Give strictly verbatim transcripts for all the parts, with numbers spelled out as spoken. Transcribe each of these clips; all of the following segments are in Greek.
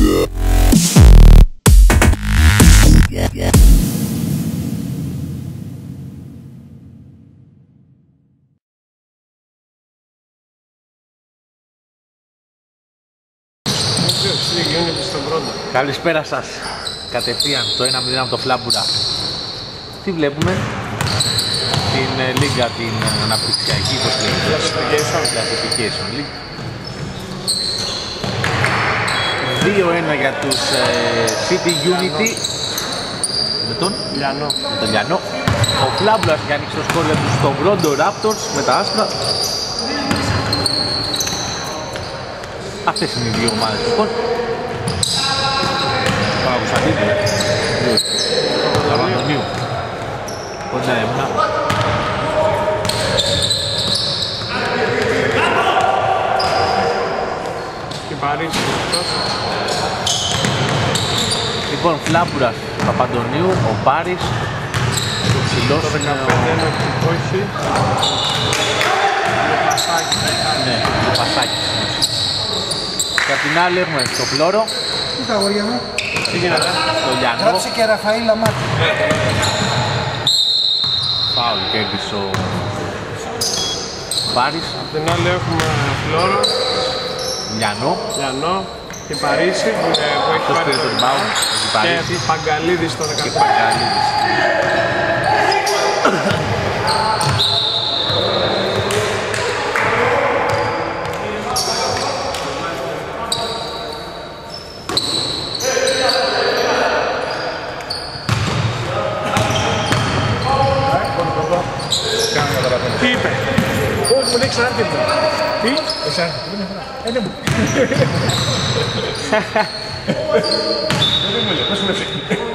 Καλησπέρα σας. Κατευθείαν το ένα μηδέν από το Φλάμπουρα. Τι βλέπουμε? Την ε, λίγα την ε, αναπτυξιακή, πώς λέγεται, Classification League. δύο ένα για τους ε, City Unity με τον Λιανό. με τον Λιανό. Ο Φλάμπουρας και άνοιξε το σκόρ για τους στο Βρόντο Raptors με τα άσπρα. Αυτές είναι οι δύο ομάδες λοιπόν. Παπακουσταντίνου. Παπαντονίου. Πώς να έμεινα. Και Παρίσι. Λοιπόν, Φλάμπουρας, Παπαντονίου, ο Πάρης, ο ψηλός το δεκαπέντε είναι ο όχι. Πασάκι. Ναι, ο Πασάκης. Και απ' την άλλη έχουμε το Φλόρο. Τι τα αγόρια μου. Τι γίνεται? Το Λιανό. Γράψε και Ραφαήλ Λαμάτη. Φάουλ κέρδισε ο Πάρης. Απ' την άλλη έχουμε Φλόρο, Λιανό. Λιανό και Παρίσι που, είναι, που έχει Αυτός πάρει πήρε το τον rebound. και Παγκαλίδης στο Και δεκαπέντε. Παγκαλίδης. Τι είπε? Όχι, μου λέει ξανάρθει εδώ. Τι? Εξάρτητα, δεν είναι φορά. Ε, δεν μου. Δεν μου λέει, πώς μου λέει.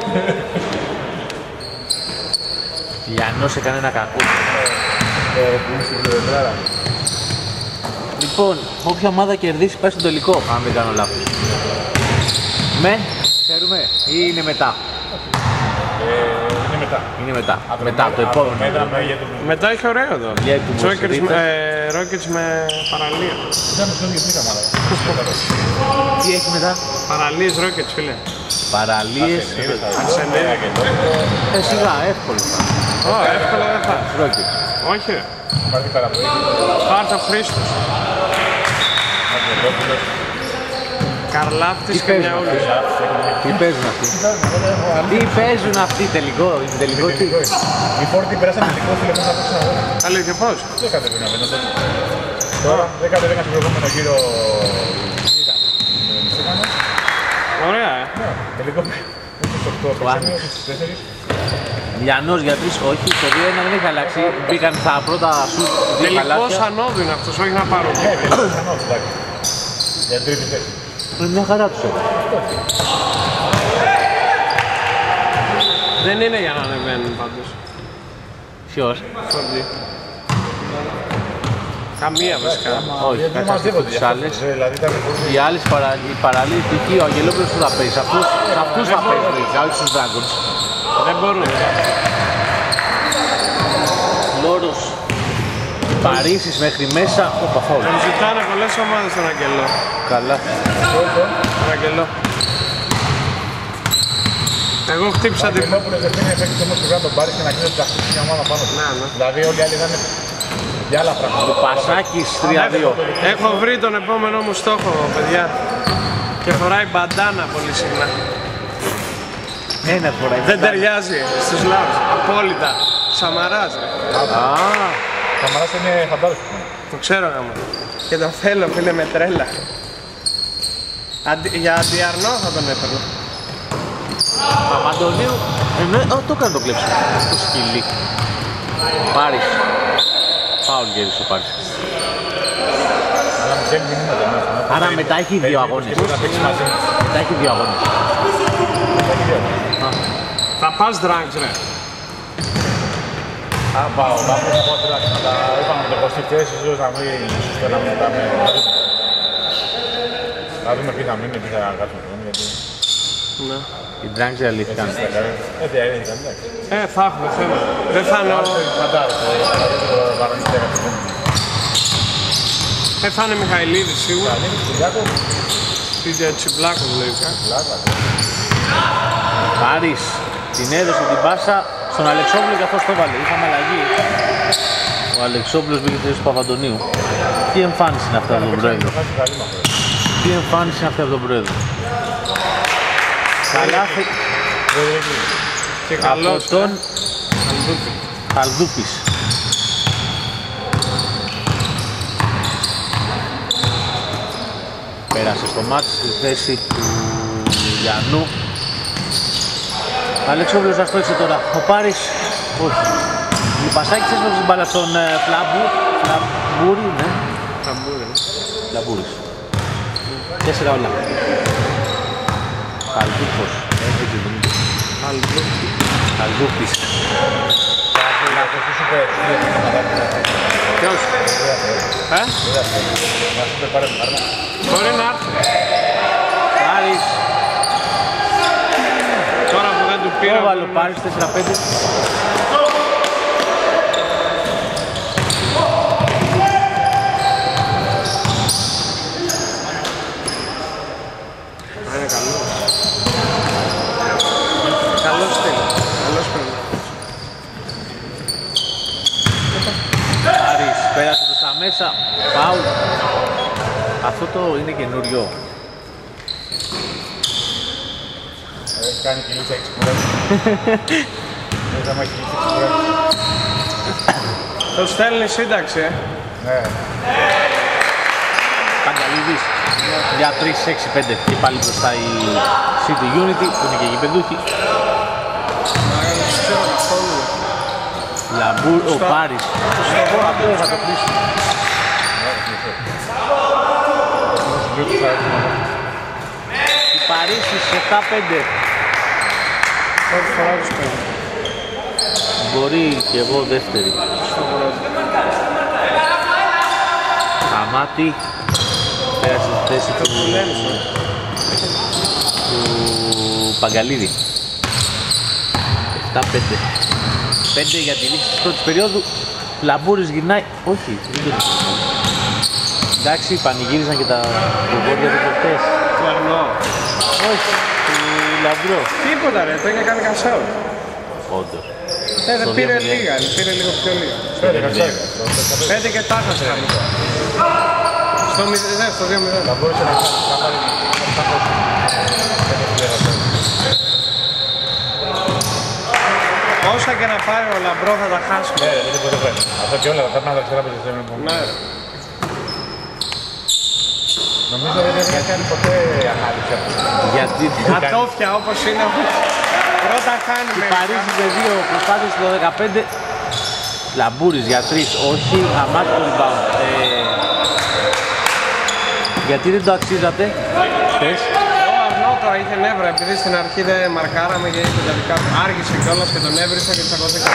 Λιανός έκανε ένα κακό. Ε, που είμαι στην Κρυβεντράρα. Λοιπόν, όποια ομάδα κερδίσει πάει στο τελικό, αν δεν κάνω λάθος. Με, ξέρουμε, ή είναι μετά? Είναι μετά. Είναι μετά, μετά το επόμενο. Μέτραμε για το... Μετά έχει ωραίο εδώ. Για του Rockets Μοσρίτα. με, Rockets με παραλία. Ήταν στο ίδιο μήνα μάλλον. Τι έχει μετά? Παραλίες Rockets, φίλε. Παραλίες. Αρσενίδη και τότε. Ε, σιγά, εύκολο. Ω, εύκολα δεν θα. Ρόκετ. Όχι ρε. Πάρτε παραπολή. Πάρτα Χρήστος. Καρλάφτης και μια ούλης. Τι παίζουν αυτοί? Τι παίζουν αυτοί τελικό, είναι τελικό τι? Οι φόρτοι περάσαν τελικό φίλε μέσα από τον αγώνα. Αλήθεια πώς? Δεν είχατε πει να μένω τότε. Τώρα δέκα δέκα στον προηγούμενο γύρο. Ωραία, ε. Τελικό στις οκτώ παίξαμε, στις τέσσερις. Λιανός για τρεις, όχι, το δύο ένα δεν έχει αλλάξει. Μπήκαν τα πρώτα σουτ δύο Τελικός καλάθια. ανώδου είναι αυτός, όχι να πάρω. Ναι, τελικός ανώδου, εντάξει. Για τρίτη θέση. Είναι μια χαρά τους εδώ. Δεν είναι για να ανεβαίνουν πάντως. Ποιος? Φορτί. Καμία βασικά. Όχι, Δεν κάτσε μαζεύονται τις για άλλες. αυτές, δηλαδή ήταν πολύ... Οι άλλες παρα- οι παραλίες του εκεί, ο Αγγελόπουλος που θα παίζει. Σε αυτούς, σε αυτούς θα παίζει, όχι στους Dragons. Δεν μπορούν. Λόρος, Παρίσις μέχρι μέσα, όπα φάουλ. Τον ζητάνε πολλές ομάδες τον Αγγελό. Καλά. Τον Αγγελό. Εγώ χτύπησα την... Αγγελόπουλος δεν είναι παίκτης όμως που κάνει τον Πάρη και να γίνει ότι θα χτίσει μια ομάδα πάνω του. Ναι, ναι. Δηλαδή όλοι οι άλλοι ήταν για άλλα πράγματα. Πασάκης τρία δύο. Έχω βρει τον επόμενό μου στόχο, παιδιά. Και φοράει μπαντάνα πολύ συχνά. Ένα φορά. Δεν ταιριάζει στους λαούς. Απόλυτα. Σαμαράς, ρε. Α, Καμαράς είναι φαντάρος. Το ξέρω γάμα. Και τον θέλω, φίλε, με τρέλα. Αντι... Για αντιαρνό θα τον έπαιρνα. Παπαντονίου. Ε, ναι, α, το έκανε το κλέψιμο. Το σκυλί. Πάρης. Φάουλ γέρισε ο Πάρης. Αλλά μου στέλνει μηνύματα μέσα. Άρα μετά έχει δύο αγώνες. Να παίξει μαζί μου. Μετά έχει δύο αγώνες. Θα πας δράγκς, ρε. Α, πάω, θα πω να πάω τουλάχιστον, αλλά είπαμε με το εικοστή θέση, ίσως να μην σωστό να μην πάμε. Να δούμε ποιοι θα μείνουν, ποιοι θα κάτσουν χρόνο, γιατί... Ναι. Οι Dragons διαλύθηκαν. Έτσι δεν είναι, εντάξει. Ε, θα έχουμε θέμα. Δεν θα είναι ο... Φαντάρος, δηλαδή το Βαρονίς δεν έκανε. Ε, θα είναι Μιχαηλίδης σίγουρα. Θα είναι Κυριάκο. Στην Τσιμπλάκο λογικά. Πάρης την έδωσε την πάσα στον Αλεξόπουλο και αυτός το έβαλε. Είχαμε αλλαγή. Ο Αλεξόπουλος μπήκε στη θέση του Παπαντονίου. Τι εμφάνιση είναι αυτή από τον πρόεδρο. Τι εμφάνιση είναι αυτή από τον πρόεδρο. Καλάθι από τον Χαλδούπης. Πέρασε στο μάτς στη θέση του Γιαννού. Αλεξόπουλος θα στόχισε τώρα. Ο Πάρης, όχι. Λιπασάκης έσπασε την μπάλα στον Φλαμπού. Φλαμπούρη, ναι. Φλαμπούρη. Φλαμπούρης. Τέσσερα όλα. Χαλδούπος. Χαλδούπης. Ποιος? Ε? Μπορεί να έρθει. Πάρης. Τώρα που δεν του πήρα... Το βάλε ο Πάρης, τέσσερα πέντε. Είναι καλό. Καλός στέλνει. Καλός παίρνει. Πάρης πέρασε προς τα μέσα. Φάουλ. Αυτό το είναι καινούριο. Έχει κάνει και λύση έξι κουρέξεις. Δεν θα μάχει λύση έξι κουρέξεις. Το στέλνει σύνταξη, ε. Ναι. Παγκαλίδης για τρία έξι πέντε και πάλι μπροστά η City Unity που είναι και γηπεδούχοι. Λαμπούρ, ο Πάρης. Αυτό θα το κλείσει. Η Παρίσι επτά πέντε. Πρώτη φορά τους παίρνει. Μπορεί και εγώ δεύτερη. Χαμάτι. Πέρασε τη θέση του, του Παγκαλίδη. επτά πέντε. πέντε για τη λήξη της πρώτης περίοδου. Λαμπούρης γυρνάει. Όχι, δεν το γυρνάει. Εντάξει, πανηγύριζαν και τα κοβόρια του προχτές. Του Αρνό. Όχι, του Λαμπρό. Τίποτα ρε, το είχε κάνει κασάου. Όντως. Ε, δεν πήρε λίγα, πήρε λίγο πιο λίγα. Πέντε και τα χάσε. Στο μηδέν, στο δύο μηδέν. Θα μπορούσε να πάρει όσα και να πάρει ο Λαμπρό θα τα χάσουμε. Ναι, δεν ποτέ πρέπει. Αυτό και όλα θα πρέπει να τα ξέρω από τη στιγμή που... Ναι. Νομίζω δεν έχει κάνει ποτέ ανάλυση αυτό. Γιατί Ατόφια όπως είναι. Πρώτα χάνουμε. η Παρίσι με δύο προσπάθειες στο δεκαπέντε. Λαμπούρης για τρεις, όχι. Αμάτι το rebound. Ε, γιατί δεν το αξίζατε χθες? Ο Αρνό τώρα είχε νεύρα επειδή στην αρχή δεν μαρκάραμε και είχε τελικά άργησε κιόλας και τον έβρισα και τσακωθήκα.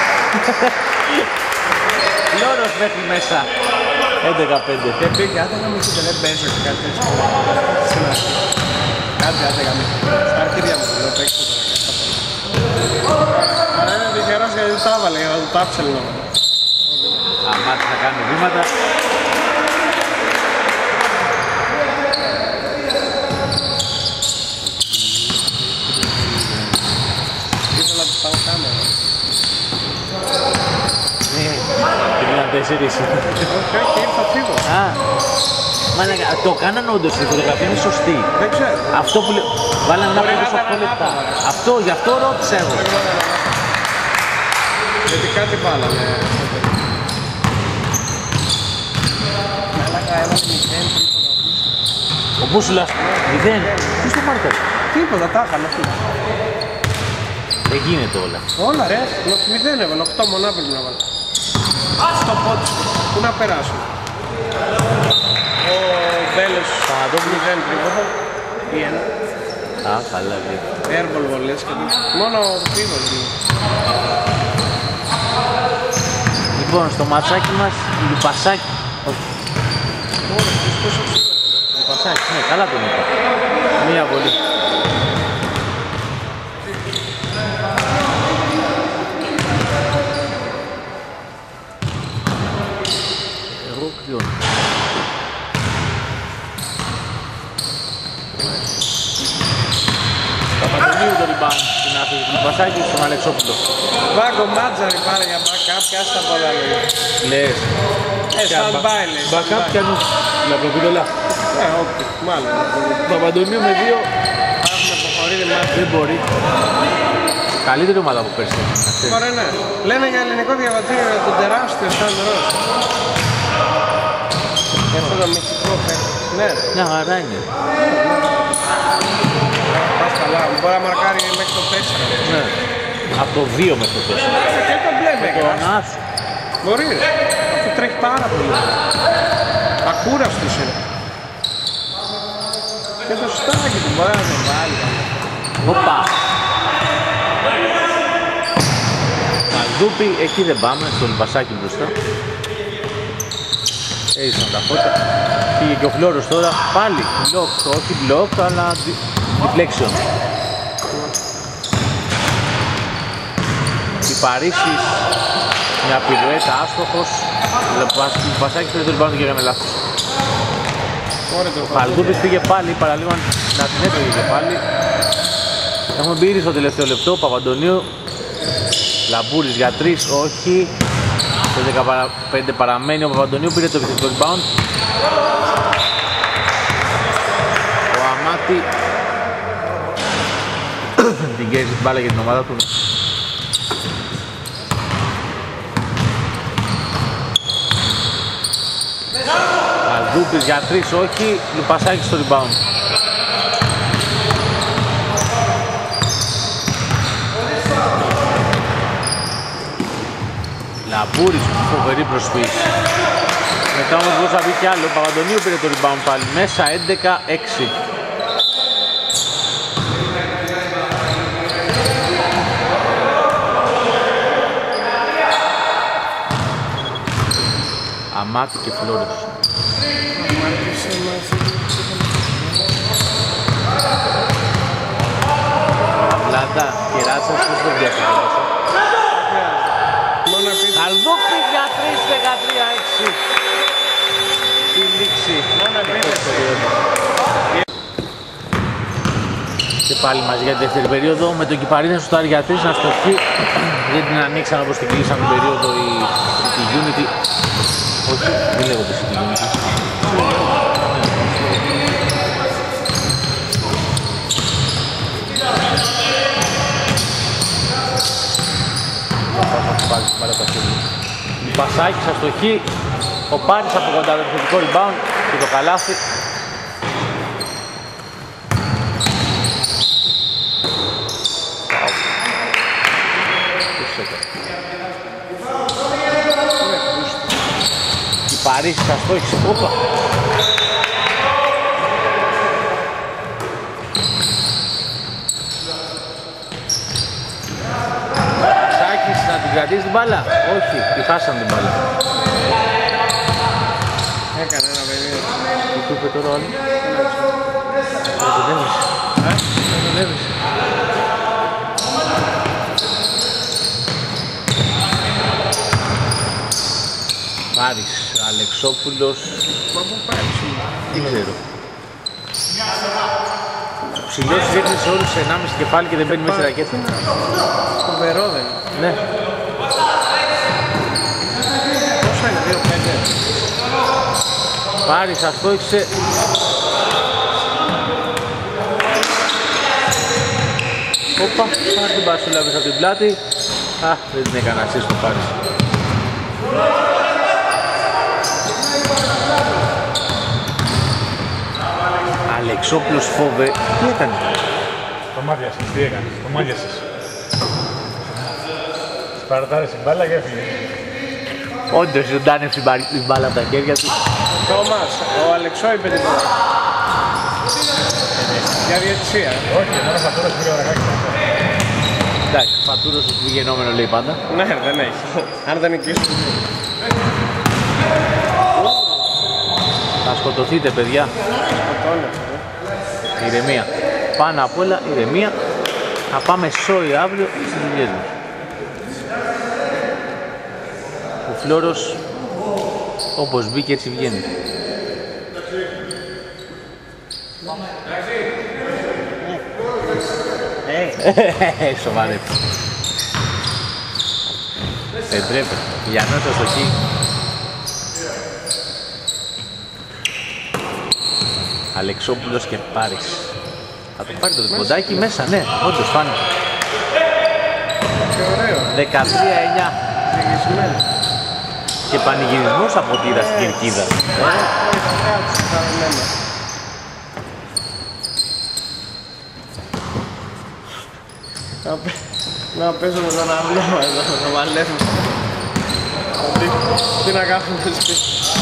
Λόρος μέχρι μέσα. έντεκα πέντε. Και πήγε, άντε να μην δεν παίζω και κάτι έτσι. Στην αρχή. Κάτι άντε να μην. Στα αρχίδια μου δεν παίξω τώρα. Αλλά είναι τυχερός γιατί τα έβαλε για να του τάψε λίγο. Αμάτι θα κάνει βήματα. Ήθελα να του πάω κάμερα. Πήγαν τέσσερις. Όχι, όχι, ήρθα φύγω. Α, μαλάκα, το κάνανε όντως, η φωτογραφία είναι σωστή. Δεν ξέρω. Αυτό που λέω, βάλανε να Μπορεί πούμε να οκτώ ήταν λεπτά. ανάποδα. Αυτό, γι' αυτό ρώτησα εγώ. Γιατί κάτι βάλανε. Μαλάκα, έβαλε μηδέν τρίποτα. Ο Μπούσουλας, μηδέν. Ποιος το μάρκαρε? Τίποτα, τα είχαν αυτοί. Δεν γίνεται όλα. Όλα ρε, μηδέν έβαλε, οκτώ μονά πρέπει να βάλει. Στο πόντ σου, πού να περάσουν. Ο Βέλος, μηδέν τρίποτα. Ή ένα. Α, καλά, ναι. Airball βολές και τέτοια. Μόνο ο Πίγος είναι. Λοιπόν, στο ματσάκι μας, Λιπασάκι. Όχι, Ωραία, τους πόσο ψηλό. Λιπασάκι, ναι, καλά τον είπα. Μία βολή. Εγώ κρυώνω. Παπαντονίου το rebound στην άθεση του Πασάκη στον Αλεξόπουλο. Βάγκο Μάτζαρη πάρε για backup και άστα πολλά λέει. Λες. Ε, σαν πάει λέει. Backup κι ανού. Λαυροπίδολα. Ε, όχι, μάλλον. Παπαντονίου με δύο. Έχουμε αποχωρήσει μάτια. Δεν μπορεί. Καλύτερη ομάδα από πέρσι. Ωραία, ναι. Λένε για ελληνικό διαβατήριο για τον τεράστιο Σαν Ρος. Για αυτό το μυθικό παίκτη. Ναι. Μια χαρά είναι. Πας καλά, μπορεί να μαρκάρει μέχρι το τέσσερα. Ναι. Από το δύο μέχρι το τέσσερα. Και το μπλέμε. Άσου. Μπορεί ρε. Αυτό τρέχει πάρα πολύ. Ακούραστος είναι. Και το στάκι του μπορεί να το βάλει. Οπα. Καλδούπι, εκεί δεν πάμε, στο Λιπασάκι μπροστά. Έρισαν τα φώτα. Πήγε και ο Φλόρος τώρα, πάλι block, όχι block, αλλά deflection. Παρίσεις, μια πιλουέτα, άστοχος. Ο Λιπασάκης πήρε το rebound και έκανε λάθος. Ο Καλδούπης πήγε πάλι, παραλίγο να την έτρωγε και πάλι. Έχουμε μπει στο τελευταίο λεπτό, Παπαντονίου. Λαμπούρης για τρεις, όχι. Το δεκαπέντε παραμένει, ο Παπαντονίου πήρε το επιθετικό rebound. Ο Αμάτη την κέρδισε την μπάλα για την ομάδα του. Καλδούπης για τρεις, όχι. Λιπασάκης στο rebound. Λαμπούρης, φοβερή προσποίηση. Μετά όμως μπορούσε να μπει κι άλλο. Ο Παπαντονίου πήρε το rebound πάλι. Μέσα έντεκα έξι. Αμάτη και Φλόρος. Βλάτα και Ράτσας, πώς το διασκεδάσα. Καλδούπης για τρεις, δεκατρία έξι. Στη λήξη. Και πάλι μαζί για τη δεύτερη περίοδο. Με τον Κυπαρίδη να σουτάρει για τρεις, να στοχεί. Δεν την ανοίξαν όπως την κλείσαν την περίοδο η, η Unity. Όχι, δεν λέγονται η Unity. Πασάκης αστοχή, ο Πάρης από κοντά το επιθετικό rebound και το καλάθι. Η Παρίσι αστοχή, όπα. Κρατήσει την μπάλα, όχι, τη χάσαν την μπάλα. Έκανε ένα παιδί. Τι του είπε τώρα ο άλλος? Δεν τον έβρισε. Δεν τον έβρισε. Πάρης, Αλεξόπουλος. Μα πού Πάρης είναι? Δεν ξέρω. Ο ψηλός βγαίνει σε όλους σε ενάμιση κεφάλι και δεν μπαίνει μέσα στη ρακέτα. Φοβερό δεν είναι. Ναι. Πόσο είναι, δύο πέντε. Πάρης, αστόχησε. Όπα, πάρει την μπασούλα πίσω από την πλάτη. Α, δεν την έκανα εσύ στο Πάρης. Αλεξόπουλος φόβε. Τι έκανε? Το μάδιασες, τι έκανες, το μάδιασες. Παρατάρες την μπάλα και έφυγε. Όντως ζωντάνευσε την μπάλα από τα χέρια του. Τόμας, ο Αλεξό είπε την μπάλα. Για διαιτησία. Όχι, μόνο Φατούρος πήγε ο Ρακάκης. Εντάξει, Φατούρος του πηγαινόμενο λέει πάντα. Ναι, δεν έχει. Αν δεν νικήσει. Θα σκοτωθείτε παιδιά. Σκοτώνεται. Ηρεμία. Πάνω απ' όλα ηρεμία. Θα πάμε σόι αύριο στις δουλειές μας. Ο Φλόρος όπως μπήκε έτσι βγαίνει. Σοβαρέψε. Δεν τρέπεται. Γιαννός στο χ. Αλεξόπουλος και Πάρης. Θα το πάρει το διποντάκι μέσα, ναι, όντως φάνηκε. δεκατρία εννιά. Και πανηγυρισμός από τύρα στην Κερκίδα. Να παίζω με τον αυλό εδώ, να το βαλεύω. Τι να κάνουμε σπίτι.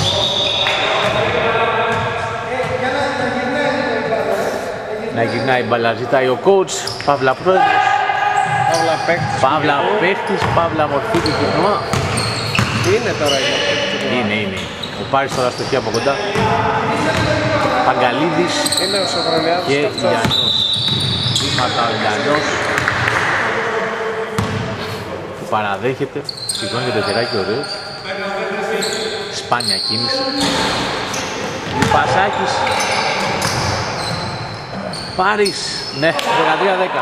Να γυρνάει η μπάλα, ζητάει ο coach, Παύλα πρόεδρος. Παύλα παίκτης. Παύλα παίκτης, Παύλα μορφή του τουρνουά. Είναι τώρα η μορφή του τουρνουά. Είναι, είναι. Ο Πάρης τώρα στο χ από κοντά. Παγκαλίδης είναι ο Σοφρονιάδης και Γιαννός. Βήματα ο Γιαννός που παραδέχεται, σηκώνει και το χεράκι ωραίος. Σπάνια κίνηση. Πασάκης. Πάρης, ναι, δεκατρία δέκα.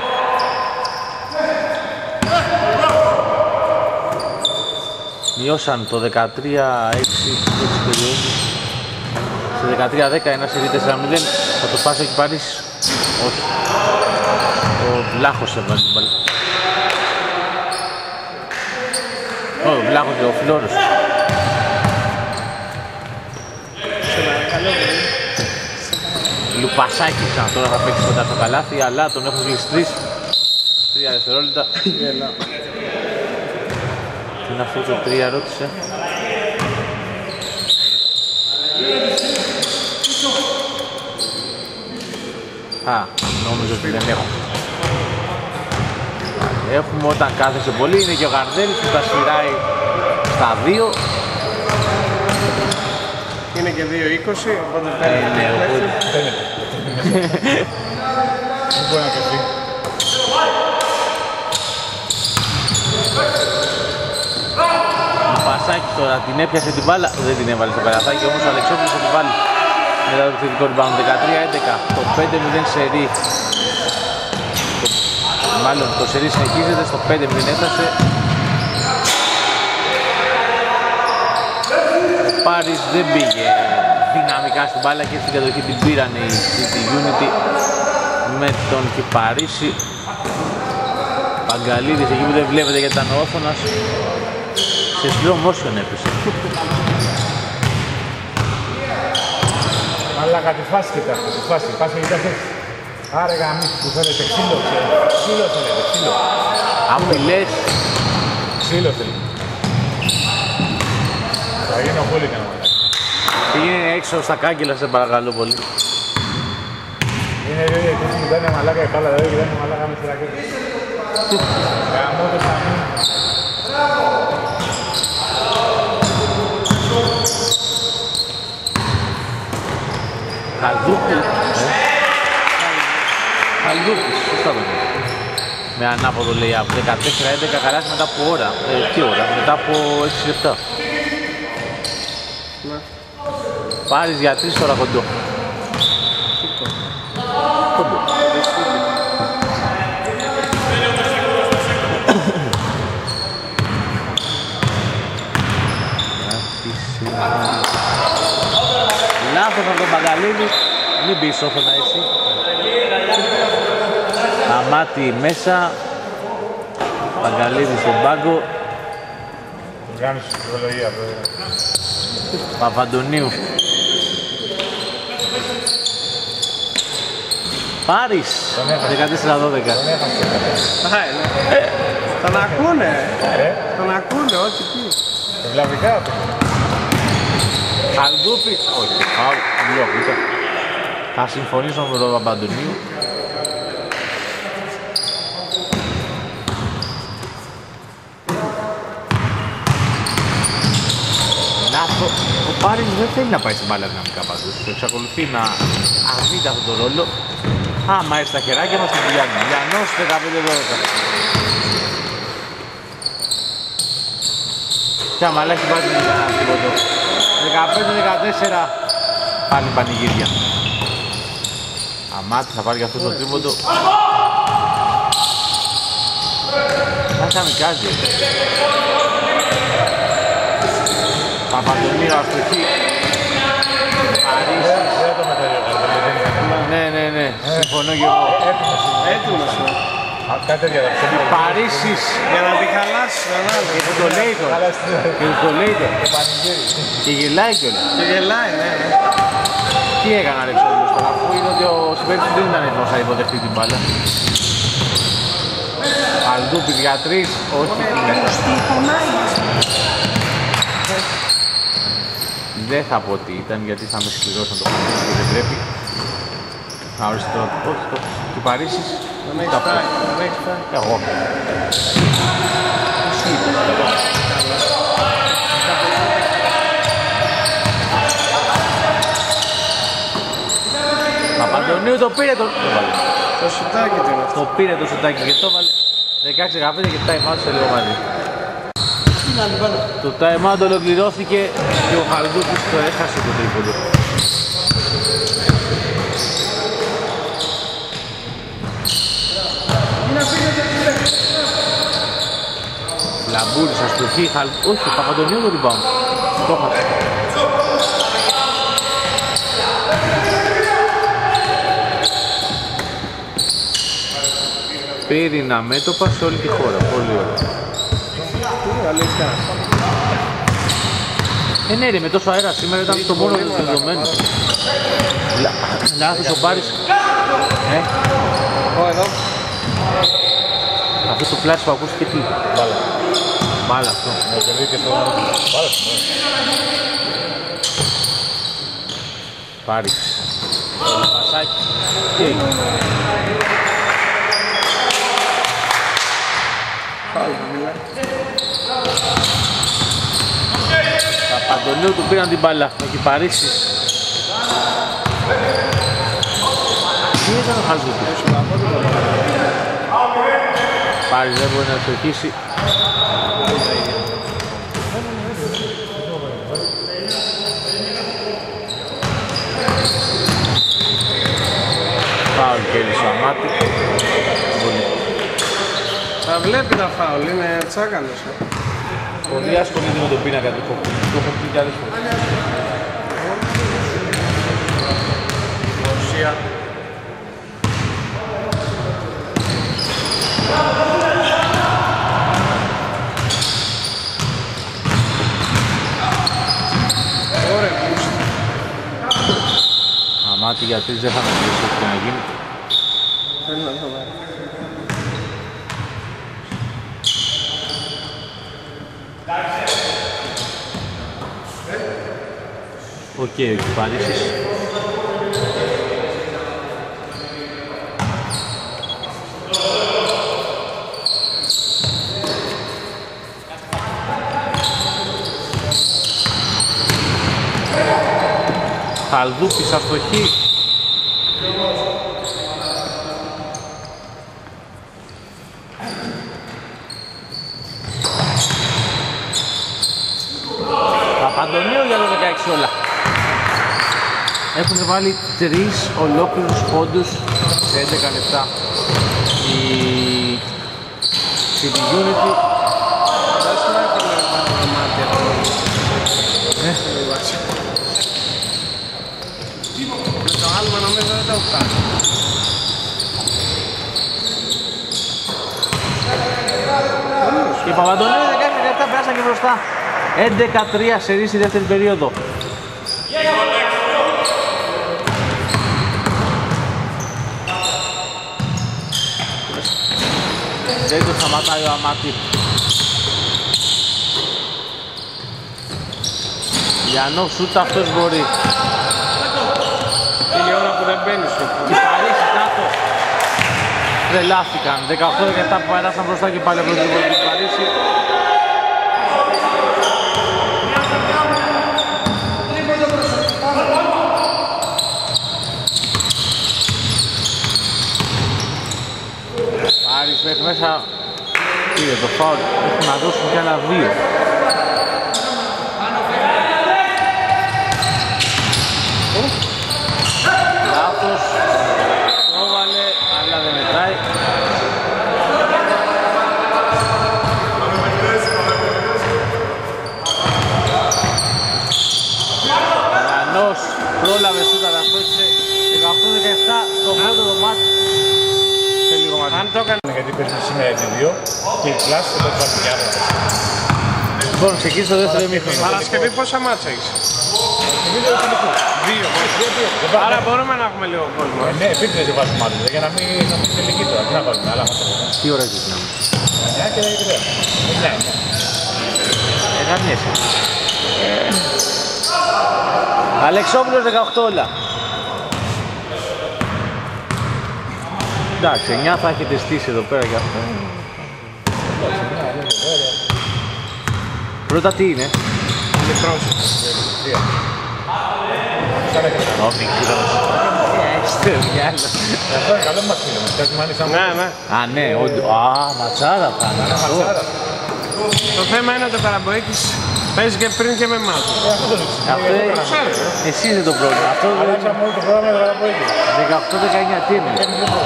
Μειώσαν το δεκατρία έξι, έξι περιόδους. Σε δεκατρία δέκα, ένα σερί τέσσερα μηδέν. Θα το πάσει εκεί Πάρης. Όχι. Ο Βλάχος έβαλε την μπάλα. Ο Βλάχος και ο Φλόρος. Λουπασάκης τώρα θα παίξει κοντά στο καλάθι, αλλά τον έχουν κλείσει τρεις. Τρία δευτερόλεπτα. Τι είναι αυτό το τρία, ρώτησε. Α, νόμιζα ότι δεν έχω. Έχουμε όταν κάθεσε πολύ, είναι και ο Γαρδέλης που τα σφυράει στα δύο. Είναι και δύο είκοσι, οπότε Ε, ναι, οπότε. Δεν μπορεί να κρυφτεί. Ο Πασάκης τώρα την έπιασε την μπάλα, δεν την έβαλε στο καλαθάκι, όμως ο Αλεξόπουλος θα την βάλει. Μετά το θετικό rebound δεκατρία έντεκα, το πέντε μηδέν σερί. Μάλλον το σερί συνεχίζεται, στο πέντε μηδέν έφτασε. Ο Πάρης δεν πήγε δυναμικά στην μπάλα και στην κατοχή την πήραν οι City Unity με τον Κυπαρίσι. Παγκαλίδης εκεί που δεν βλέπετε γιατί ήταν ο όφωνας, σε slow motion έπεσε. Μαλάκα τη φάση κοιτά, τη φάση, πας και κοιτάς έτσι. Άρε γαμίση που θέλετε, ξύλο ξέρετε, ξύλο θέλετε, ξύλο. Απειλές. Ξύλο θέλετε. Θα γίνω πολύ κανένα μαλάκα. Πήγαινε έξω στα κάγκελα, σε παρακαλώ πολύ. Είναι ρε, τι κοιτάνε μαλάκα η φάλα, δηλαδή κοιτάνε μαλάκα με στη ρακέτα. Γαμώ το σαμί. Χαλδούπη. Χαλδούπης, σωστά το λέω. Με ανάποδο λέει από δεκατέσσερα έντεκα καλάσει μετά από ώρα. Ε, τι ώρα, μετά από έξι λεπτά. Ναι. Πάρεις για τρεις τώρα κοντό. Κοντό. Λάθος από τον Παγκαλίδη, μην πεις όφωνα εσύ. Αμάτι μέσα, Παγκαλίδη στον πάγκο. Κάνεις ψυχολογία, πρόεδρε. Παπαντονίου. Πάρης, δεκατέσσερα δώδεκα. Α, ναι. Τον ακούνε, τον ακούνε, όχι τι. Ευλαβικά. Χαλδούπη, όχι, φάουλ, δύο, κοίτα. Θα συμφωνήσω με τον Παπαντονίου. Λάθο, ο Πάρης δεν θέλει να πάει στην μπάλα δυναμικά πάντως. Εξακολουθεί να αρνείται αυτόν τον ρόλο. Άμα έρθει στα χεράκια μας την πουλιάνει. Γιαννός δεκαπέντε δώδεκα. Και άμα αλλά έχει πάρει την τίποτα. δεκαπέντε δεκατέσσερα. Πάλι πανηγύρια. Αμάτι θα πάρει και αυτό το τρίποντο. Σαν καμικάζει. Παπαντονίου αστοχή. Παρίσι. Δεν το μεταδίδω. Ναι, ναι, ναι. Συμφωνώ και εγώ. Έτοιμος. Κάτι τέτοια θα ψωμί. Παρίσις. Για να τη χαλάσει τον άλλο. Και το λέει τώρα. Και το λέει τώρα. Και γελάει κιόλας. Και γελάει, ναι, ναι. Τι έκανε Αλεξάνδρος τώρα, αφού είδε ότι ο συμπαίκτης δεν ήταν έτοιμος να υποδεχτεί την μπάλα. Αλδούπης για τρεις, όχι είναι. Δεν θα πω τι ήταν, γιατί θα με σκληρώσαν το χαρτί και δεν πρέπει. Να ορίστε τώρα, όχι το του Παρίσις. Δεν έχεις πάει, δεν έχεις πάει. Εγώ. Εσύ είπες. Παπαντονίου το πήρε το... το βάλε. Το σουτάκι του είναι αυτό. Το πήρε το σουτάκι και το βάλε. δεκαέξι δεκαπέντε και time out σε λίγο μαζί. Το time out ολοκληρώθηκε και ο Χαλδούκης το έχασε το τρίποντο. Λαμπούρης αστοχή, Χαλδούκης, όχι, Παπαντονίου το rebound. Το έχασε. Πέρινα μέτωπα σε όλη τη χώρα. Πολύ ωραία. Αλήθεια. Ε, ναι ρε, με τόσο αέρα σήμερα ήταν το μόνο δεδομένο. Λάθος ο Πάρης. Ε, Ω, εδώ. αυτό το πλάσι που ακούστηκε τι. Μπάλα. Μπάλα αυτό. Με κερδί και στο... Μπάλα. Πάρης. Πασάκι. Τι έγινε. Παπαντονίου του πήραν την μπάλα, έχει Παρίσις. Τι ήταν ο Χαλδούκης. Πάρης δεν μπορεί να στοχίσει. Φάουλ και Ελισαμάτη. Θα βλέπει τα φάουλ, είναι τσάκανος. Πολύ ασχολείται με τον πίνακα του κόκκου. Το έχω πει κι άλλες φορές. Ουσία. Ωραία, πούστα. Αμάτι για τρεις δεν θα με πεις ό,τι και να γίνει. Θέλω να το βάλω. Οκ, okay, ο Παρίσις. Χαλδούκης αστοχή. Παπαντονίου για το δεκαέξι όλα. Έχουν βάλει τρεις ολόκληρους πόντους σε έντεκα λεπτά. Η City Unity. Δεν σου έπαιρνε το μάτι αυτό. Ε, Με το άλλο νομίζω δεν το έχω κάνει. η Παπαντονίου δεκαέξι λεπτά πέρασαν και μπροστά. έντεκα τρία σε ρίση δεύτερη περίοδο. Δεν το σταματάει ο Αμάτη. Γιαννό σούτ αυτός μπορεί. Είναι η ώρα που δεν μπαίνεις σου. Και Παρίσι κάτω. Τρελάθηκαν. δεκαοκτώ δεκαεπτά που περάσαν μπροστά και πάλι από τον τρίποντο του Παρίσι. Πάρης μέχρι μέσα. Πήρε το φάουλ. Έχουν να δώσουν και άλλα δύο. Λάθος. Το έβαλε, αλλά δεν μετράει. παίζουν σήμερα οι δύο και η κλάση εδώ υπάρχει και άλλο. Λοιπόν, ξεκίνησε το δεύτερο ημίχρονο. Παρασκευή πόσα μάτσα έχεις? Δύο. Άρα μπορούμε να έχουμε λίγο κόσμο. Ε, ναι, επίτηδες δεν βάζουμε άλλο, για να μην είναι τελική τώρα. Τι να βάλουμε, άλλα μάτσα. Τι ώρα ξεκινάμε? εννιά και δέκα. εννιά, εννιά. Εγαμιέσαι. Αλεξόπουλος δεκαοκτώ όλα. Εντάξει, εννιά θα έχετε στήσει εδώ πέρα και αυτό. Πρώτα τι είναι? Μικρός. Ω, μικρός. Έχετε μυαλό. Αυτό είναι καλό μας φίλε μας, κάτι μάλιστα. Ναι, ναι. Α, ναι, όντως. Α, ματσάρα θα είναι αυτό. Το θέμα είναι ότι ο Καραμποίκης παίζει και πριν και με εμάς. Αυτό εσύ είναι το πρόβλημα. Αυτό Αλλάξαμε όλο το πρόγραμμα με το Καραμποίκη. δεκαοκτώ δεκαεννιά τι είναι?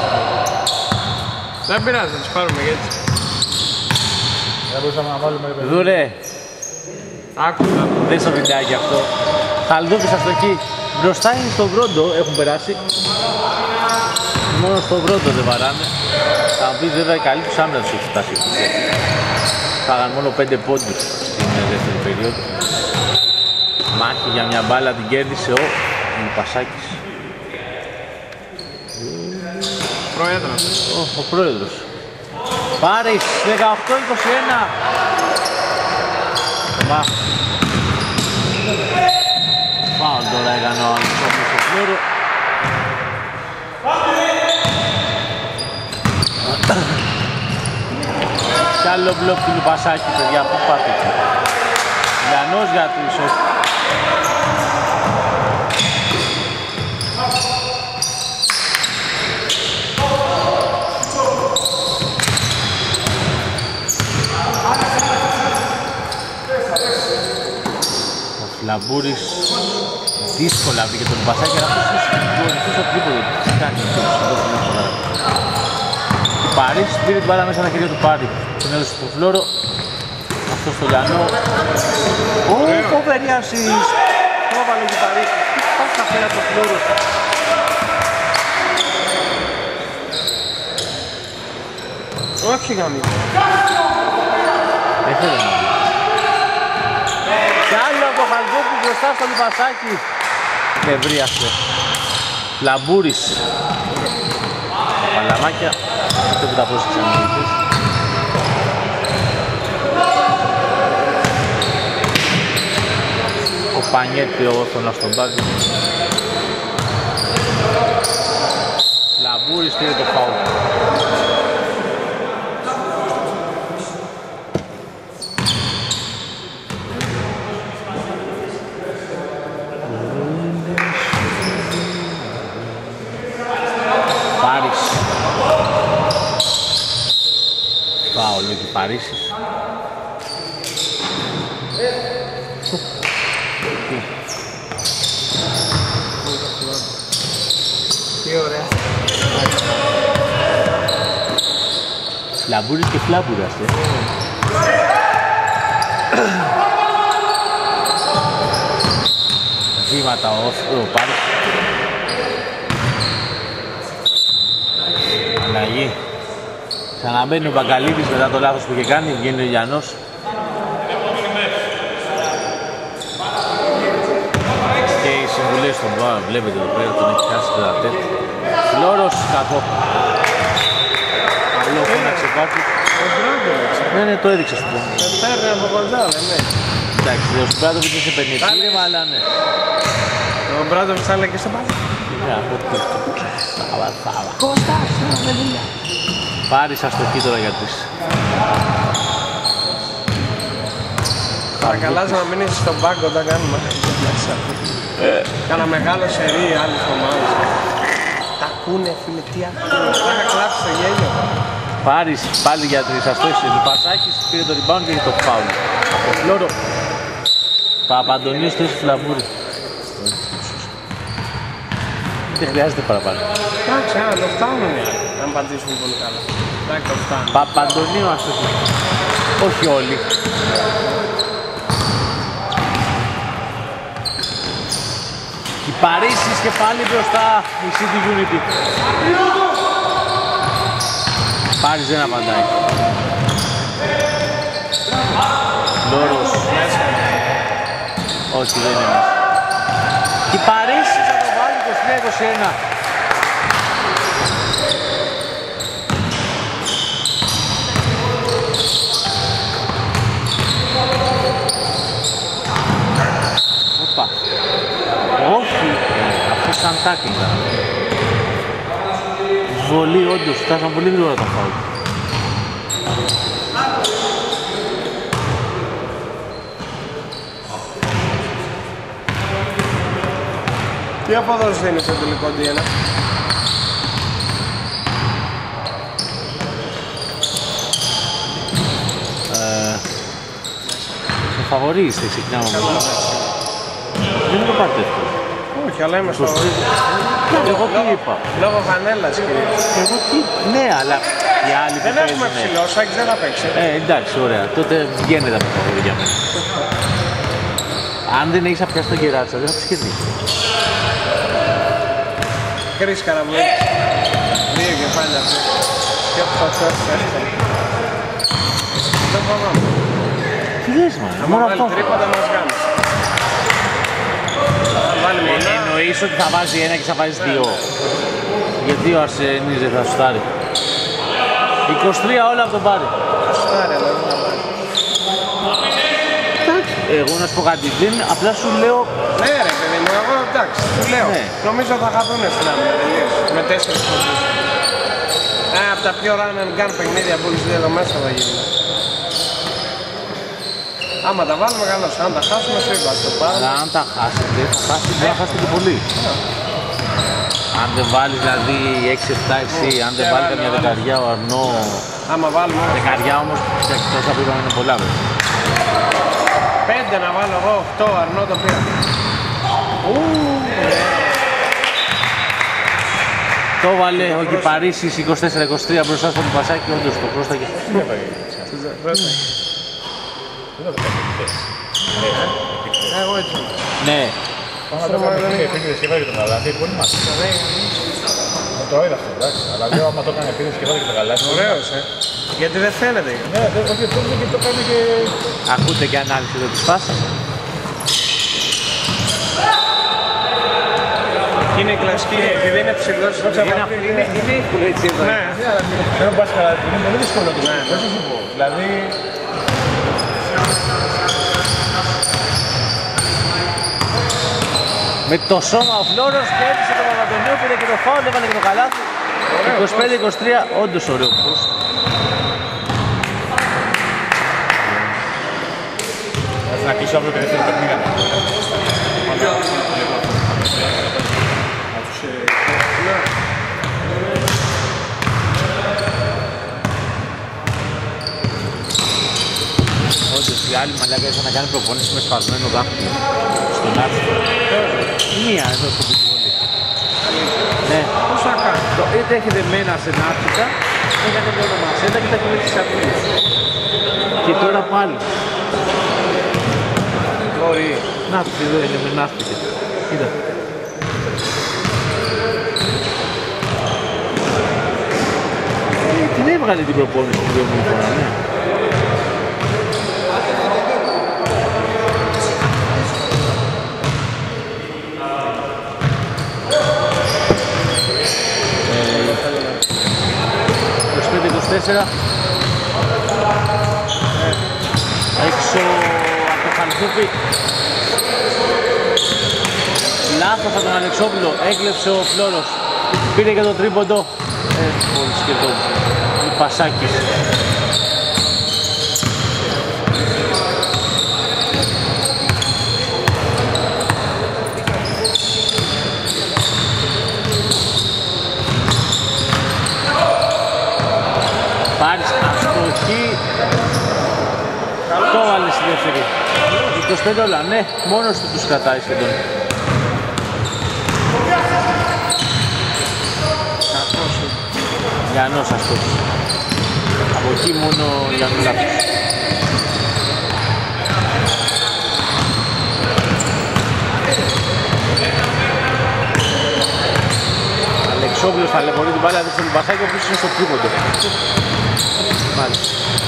Δεν πειράζει, να τους πάρουμε γιατί. Δεν μπορούσαμε να βάλουμε... Δουρέ, Άκουσα. δες το βιντεάκι αυτό. Χαλδούκης αυτό εκεί. Μπροστά είναι στο Βρόντο, έχουν περάσει. Μόνο στο Βρόντο δεν βαράνε. Θα μου πεις βέβαια οι καλύτερους άμυνας τους έχει φτάσει. Φάγαν μόνο πέντε πόντους στην δεύτερη περίοδο. Μάχη για μια μπάλα την κέρδισε ο Πασάκης. Πρόεδρος. Ο, ο πρόεδρος. Πάρης, δεκαοκτώ είκοσι ένα. Μα. Φάουλ τώρα έκανε ο Αλεξόπουλος στο φλόρο. Κι άλλο μπλοκ του Λουπασάκη, παιδιά, πού πάτε εκεί. Λιανός για τρεις, όχι. Λαμπούρης δύσκολα βρήκε τον Πασάκη, αλλά αυτός είναι στο τρίποδο. Τι κάνει αυτό, Παρίσι πήρε την μπάλα μέσα στα χέρια του Πάρη. Τον έδωσε στο φλόρο. Αυτό στο Λιανό. Ω, φοβερή ασίστ. Το έβαλε και Παρίσι. Τι πας θα φέρα το φλόρο. Όχι γαμί. Δεν θέλω να δει. Κι άλλο από Χαλδόπου μπροστά στο Λιπασάκι. Νευρίασε. Λαμπούρης. Παλαμάκια. Αυτό που τα πρόσεξαν οι νίκες. Ο Πανιέτη ο Όθωνας στον πάγκο. Λαμπούρης πήρε το φάουλ. Φάουλ εκεί Παρίσις. Τι ωραία. Φλαμπούρης και φλάμπουρας, ε. Βήματα ο, ο Πάρης. Αλλαγή. Ξαναμπαίνει ο Μπακαλίδης μετά το λάθος που είχε κάνει, βγαίνει ο Γιαννός. Και οι συμβουλές στον Μπάρα, βλέπετε εδώ πέρα, τον έχει χάσει το δατέτ. Φλόρος, κακό. Καλό φώναξε κάτι. Ναι, ναι, το έδειξε στον Μπάρα. Παίρνει από κοντά, δεν είναι. Εντάξει, ο Σπράτοβιτς είσαι πενιετήρευμα, αλλά ναι. Ο Μπράτοβιτς θα έλεγε στον Μπάρα. Ναι, από το Θάβα, θάβα. Κοστάς, παιδιά. Πάρεις αστοχή τώρα για τρεις. Παρακαλάς να μείνεις στον πάγκο όταν κάνουμε Κάνα μεγάλο σερί άλλες ομάδες. Τα ακούνε φίλε, τι ακούνε. Θα είχα κλάψει το γέλιο. Πάρεις πάλι για τρεις αστοχή. Ο Πασάκης πήρε το rebound και το foul. Από Φλόρο. Παπαντονίου στο ίσο Φλαμπούρη. Δεν χρειάζεται παραπάνω. Εντάξει, άρα το φτάνουν αν πατήσουν πολύ καλά. Εντάξει, το φτάνουν. Παπαντονίου αστοχή. Όχι όλοι. Η Παρίσις και πάλι μπροστά, μισή του Unity. Πάρης δεν απαντάει. Λόρος. Όχι, δεν είναι μέσα. Και η Παρίσι θα το βάλει είκοσι τρία είκοσι ένα. Οπα. Όχι. Αυτό σαν τάκλι ήταν. Βολή όντως. Φτάσαν πολύ γρήγορα τον φάουλ. Τι απόδοση είναι στο τελικό ντι ένα? Ε, το φαβορί είστε, ξεκινάμε με αυτό. Δεν είναι το πάρτε εύκολο. Όχι, αλλά είμαι στο... Εγώ τι είπα. Λόγω Βανέλλας, κύριε. Εγώ τι... Ναι, αλλά οι άλλοι που Δεν έχουμε παίζουνε- ψηλό, ο Σάκης δεν θα παίξει. Ε, εντάξει, ωραία. Τότε βγαίνετε από το φαβορί για μένα. Αν δεν έχεις απιάσει τον κεράτσα, δεν θα τους κερδίσει. Κρίς Καραβούλης. Δύο κεφάλια. Και από το εύκολο. Δεν φοβάμαι. Τι λες, μα, Αν μόνο βάλει αυτό. τρίποντα μας κάνει. Αν βάλει Ε, μονά. εννοείς ότι θα βάζει ένα και θα βάζεις δύο. Γιατί ο Αρσενής δεν θα σουτάρει. είκοσι τρία όλα από τον Πάρη. Σουτάρει, αλλά δεν θα βάλει. Εγώ να σου πω κάτι, δεν, απλά σου λέω Ναι ρε παιδί μου, εγώ εντάξει, του λέω. Ναι. Νομίζω θα χαθούν στην άμυνα τελείως. Με τέσσερις πόντους. Ε, από τα πιο run and gun παιχνίδια που όλους δύο εδώ μέσα θα γίνει. Άμα τα βάλουμε καλώς, αν τα χάσουμε σου είπα, το πάρουμε. αλλά αν τα χάσετε, θα χάσετε, μπορεί να χάσετε και πολύ. Αν δεν βάλεις δηλαδή έξι επτά εσύ, αν δεν Και βάλει άλλο, καμιά άλλο. δεκαριά ο Αρνό. Άμα βάλουμε όμως Δεκαριά όμως, ξέρεις, τόσα που είπαμε είναι πολλά βέβαια. πέντε να βάλω εγώ, οκτώ, Αρνό το πήρα. Το βάλε ο Κυπαρίσης είκοσι τέσσερα είκοσι τρία μπροστά στο Λιπασάκι, όντως το πρόσταγε. Εγώ έτσι. Ναι, Πάμε να το κάνουμε επίτηδες επίτηδες και βάλει το καλάθι, πολύ μας. Με το είδα αυτό, εντάξει. Αλλά λέω άμα το έκανε επίτηδες και βάλει και το καλάθι. Ωραίος, ε. Γιατί δεν φαίνεται. Ναι, δεν όχι, αυτό είναι και το κάνει και... ακούτε και ανάλυση εδώ της φάσης. Και είναι κλασική, επειδή είναι ψηλός. Είναι εύκολο έτσι εδώ. Ναι. Δεν πας καλά, είναι πολύ δύσκολο το Ναι, πώς θα σου πω. Δηλαδή, Με το σώμα ο Φλόρος κέρδισε τον Παπαντονίου, πήρε και το φάουλ, έβαλε και το καλάθι. είκοσι πέντε είκοσι τρία, όντως ωραίο πώς. να κλείσω αύριο και δεύτερο παιχνίδι. Όντως οι άλλοι μαλάκα ήρθαν να κάνει προπονήσεις με σπασμένο δάχτυλο στον Άρθρο. Μία εδώ στο πιτσβόλι. Ναι. Πώς θα κάνει. Το είτε έχει δεμένα σε ναύτικα, έκανε το όνομα Σέντα και τα έχει μέσα στις σακούλες. Και τώρα πάλι. Μπορεί. Ναύτικη εδώ είναι με ναύτικη. Κοίτα. Ε, την έβγαλε την προπόνηση την προηγούμενη φορά, ναι. είκοσι πέντε είκοσι τέσσερα. Έξω από το Χαλκούπι. Λάθος από τον Αλεξόπουλο, έκλεψε ο Φλόρος. Πήρε και το τρίποντο. Ε, πολύ σχεδόν. Λιπασάκης. Πάρεις αστοχή. Το βάλε στη δεύτερη. είκοσι πέντε όλα, ναι, μόνος του τους κρατάει σχεδόν. Γιαννός αυτός. Από εκεί μόνο ο Γιαννουλάκης. Χρυσόπουλος ταλαιπωρεί την μπάλα, δείξει τον Πασάκη, ο οποίος είναι στο τρίποντο. Μάλιστα.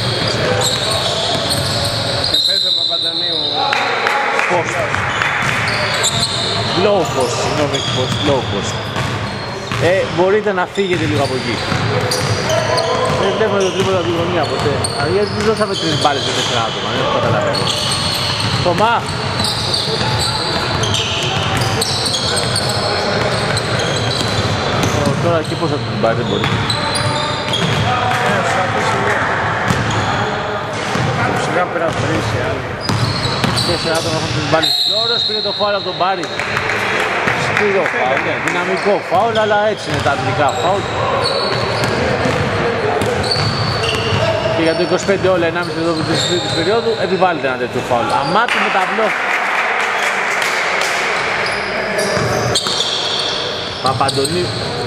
Και παίζει ο Παπαντονίου. Πώς. Low post, συγγνώμη, post, low post. Ε, μπορείτε να φύγετε λίγο από εκεί. Δεν βλέπουμε το τρίποντο από τη γωνία ποτέ. Γιατί δεν δώσαμε τρεις μπάλες σε τέσσερα άτομα, δεν το καταλαβαίνω. Θωμά. Τώρα εκεί πώς θα την πάρει, δεν μπορεί. Σιγά πέρα τρεις οι άλλοι. Τέσσερα άτομα έχουν την πάρει. Λόρος πήγε το φάουλ από τον Πάρη. Σκληρό φάουλ, ναι. Δυναμικό φάουλ, αλλά έτσι είναι τα αντρικά φάουλ. Και για το είκοσι πέντε όλα, ενάμιση εδώ της τρίτης περίοδου, επιβάλλεται ένα τέτοιο φάουλ. Αμάτι με ταυλό. Παπαντονίου.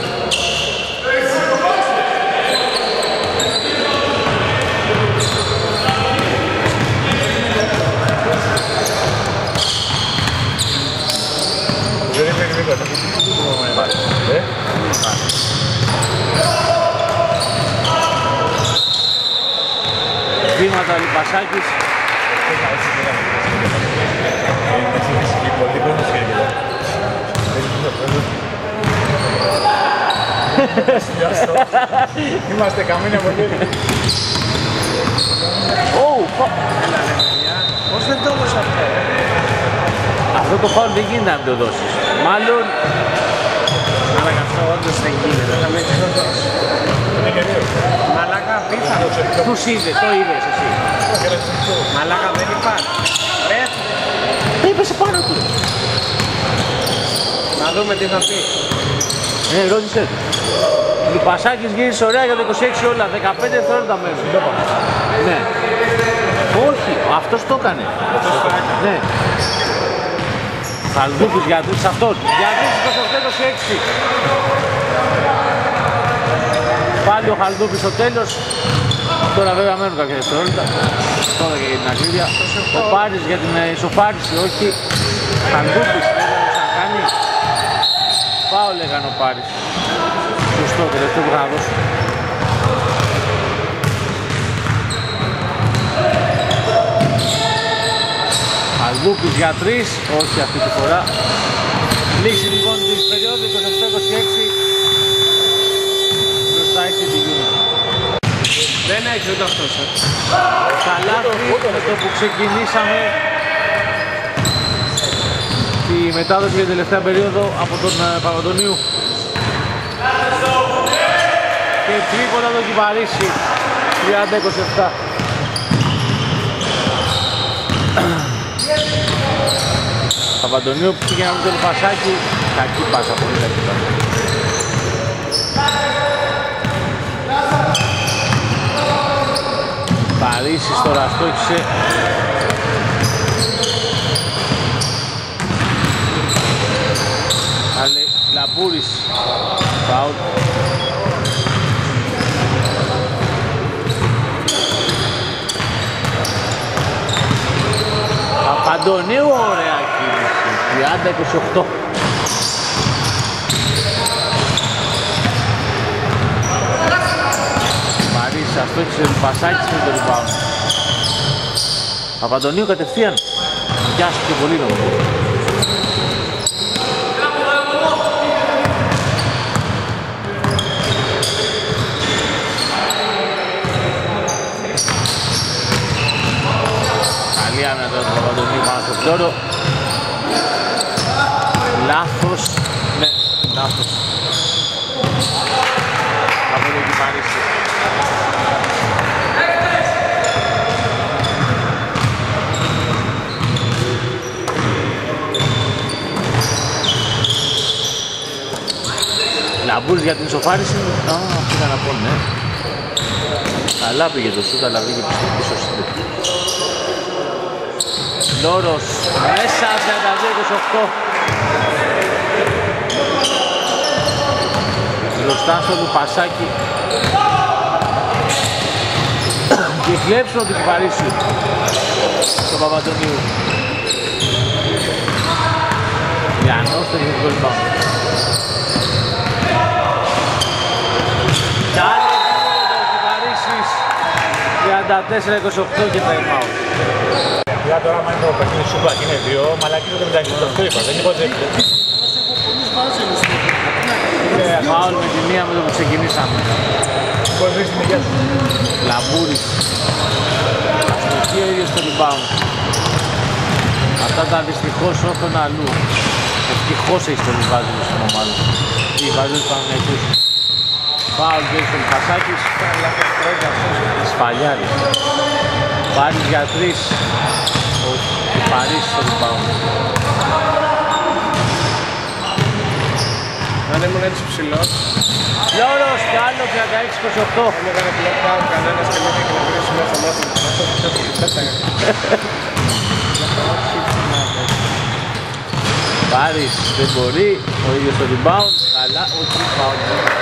Δεν είναι γρήγορα, δεν είναι. Βήματα Λιπασάκης. Είμαστε καμίνοι από εκεί. Πώς δεν το έδωσε αυτό. Αυτό το φάουλ δεν γίνεται να μην το δώσεις. Μάλλον... Αλλά αυτό όντως δεν γίνεται, θα με το δώσει. Μαλάκα πίθανο. Τους είδες, το είδες εσύ. Μαλάκα δεν υπάρχει. Ρε. Δεν είπες πάνω του. Να δούμε τι θα πει. Ναι, ρώτησε του. Λιπασάκης γύρισε ωραία για το είκοσι έξι όλα, δεκαπέντε δευτερόλεπτα μένουν. Ναι. Όχι, αυτός το έκανε. Ναι. Χαλδούκης για τρεις αυτός. Για τρεις είκοσι οκτώ είκοσι έξι. Πάλι ο Χαλδούκης στο τέλος. Τώρα βέβαια μένουν κάποια δευτερόλεπτα. Τώρα και για την ακρίβεια. Ο Πάρης για την ισοφάριση, όχι. Χαλδούκης έκανε να κάνει. Φάουλ έκανε ο Πάρης. Σωστό, τελευταίο που είχα να δώσω. Χαλδούκης για τρεις, όχι αυτή τη φορά. Λήξη λοιπόν της περίοδου είκοσι οκτώ είκοσι έξι. Μπροστά η City Unit. Δεν έχει ούτε αυτός. Καλάθι με το που ξεκινήσαμε τη μετάδοση για την τελευταία περίοδο από τον Παπαντονίου. Και τρίποτα το Κυπαρίσι, τριάντα είκοσι επτά. Παπαντονίου που πήγε να βρει το Λιπασάκι, κακή πάσα, πολύ κακή πάσα. Παρίσις τώρα στόχισε. Ale Λαμπούρης, φάουλ. Παπαντονίου, ωραία κίνηση, τριάντα είκοσι οκτώ. Μαρίς, αυτό έχει σε Πασάκης με το rebound. Παπαντονίου κατευθείαν, πιάστηκε πολύ νομίζω. Καλή άμυνα τώρα του Παπαντονίου πάνω στο φλόρο. Λάθος, ναι, λάθος. Από το Κυπαρίσι. Λαμπούρης για την ισοφάριση. Α, αυτό ήταν να πω, ναι. Καλά πήγε το σούτ, αλλά πήγε πίσω στην. Λόρος, μέσα, τριάντα δύο είκοσι οκτώ. Μπροστά στο Λουπασάκι. Και κλέψουν του Κυπαρίσιου στον Παπαντονίου. Λιανός το έχει το rebound. τριάντα τέσσερα είκοσι οκτώ και time out. Για τώρα άμα είναι το παιχνίδι σου και είναι δύο, μαλακή το μεταξύ το αυτό είπα, δεν υποτζεύει. Φάουλ με τη μία με το που ξεκινήσαμε. Πώς βρίσκει την υγεία σου. Λαμπούρης. Αστοχή ο ίδιος στο rebound. Αυτά τα δυστυχώς όφων αλλού. Ευτυχώς έχει το Λιβάζιλο στην ομάδα. Οι Βάζιλος Παναγιακούς. Φάουλ και έχει τον Πασάκης. Σφαλιάρης. Πάρης για τρεις. Και Παρίς στο rebound. Αν ήμουν έτσι ψηλός, Λόρος και άλλο τριάντα έξι είκοσι οκτώ. δεν έκανε πλοκάου κανένας και δεν έκανε βρήσει μέσα στο μάτι. Αυτό που πέταγα. Πάρης δεν μπορεί, ο ίδιος στο rebound, καλά, όχι foul.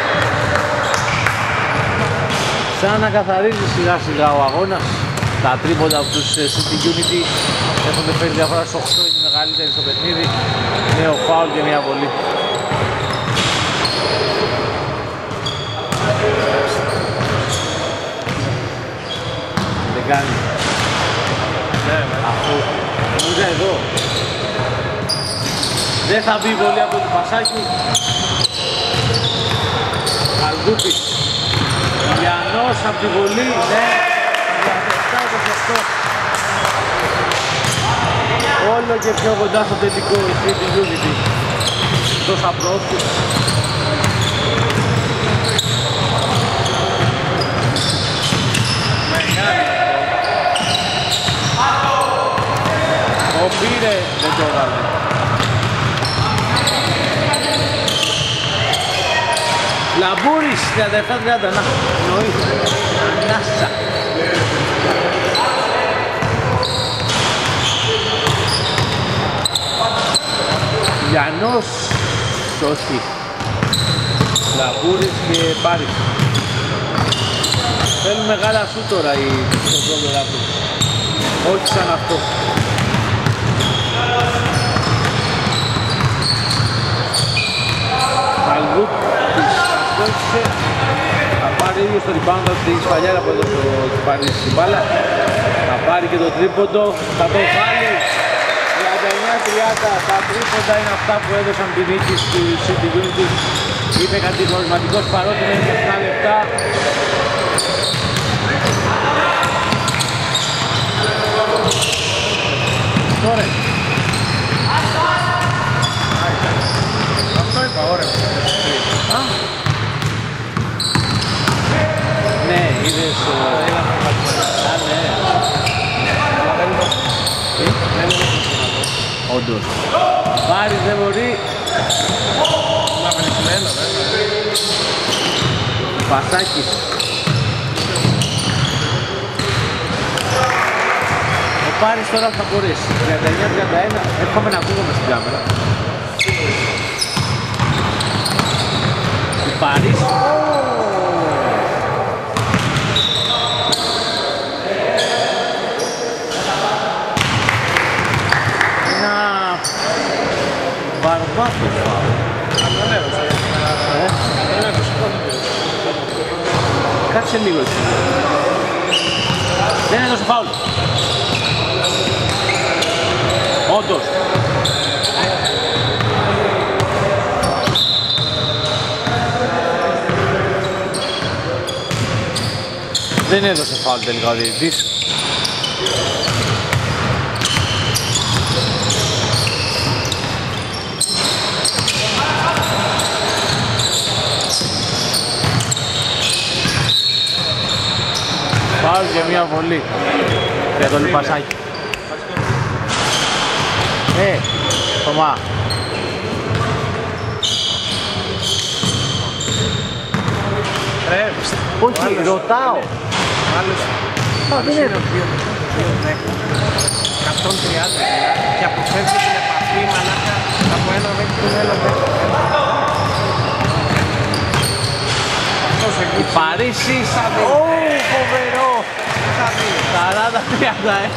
Σαν να καθαρίζει σιγά σιγά ο αγώνας. Τα τρίποντα από τους City Unity έχουν φέρει διαφορά στους οκτώ, είναι μεγαλύτερη στο παιχνίδι. Νέο foul και μια βολή. Δεν κάνει. Ναι, ναι. Αφού νομίζω εδώ. Δεν θα μπει η βολή από τον Πασάκη. Αλγούπης. Ιλιανός από τη βολή. Ναι. δεκαεπτά είκοσι οκτώ. Όλο και πιο κοντά στο τελικό η City Unity. Τόσα πρόθυση. Ο πήρε, δεν το έβαλε. Λαμπούρης, τριάντα επτά τριάντα, να, νοή, ανάσα. Λιανός, όχι. Λαμπούρης και Πάρης. Θέλουν μεγάλα σου τώρα οι στον Raptors. Όχι σαν αυτό. Αλγούπ της αστόχησε. Θα πάρει ίδιο στο rebound από τη σφαλιάρα που έδωσε ο Κυπαρής στην μπάλα. Θα πάρει και το τρίποντο. Θα το βάλει. τριάντα εννιά τριάντα. Τα τρίποντα είναι αυτά που έδωσαν την νίκη στη City Unity. Είναι κατηγορηματικός παρότι είναι επτά λεπτά. Τώρα. Αυτό είπα, ωραία. Α. Ναι, είδες... Α, ναι. Όντως. Πάρης δεν μπορεί. Μαυρισμένο, βέβαια. Πασάκης. Ο Πάρης τώρα θα μπορέσει. τριάντα εννιά τριάντα ένα. Έρχομαι να ακούγομαι στην κάμερα. Ο Πάρης. Ένα βαρβάτο φάουλ. Κάτσε λίγο έτσι. Δεν έδωσε φάουλ. Όντως. Δεν έδωσε φάουλ τελικά ο διαιτητής. Φάουλ και μία βολή για τον Λιπασάκη. Ε, Θωμά. Ρε, Όχι, ρωτάω. άλλος δεν είναι. εκατόν τριάντα και αποφεύγει την επαφή μαλάκα από ένα μέχρι τον ένα μέχρι. Αυτός εκεί. Η Παρίσι. Ω, φοβερό. σαράντα τριάντα, ε.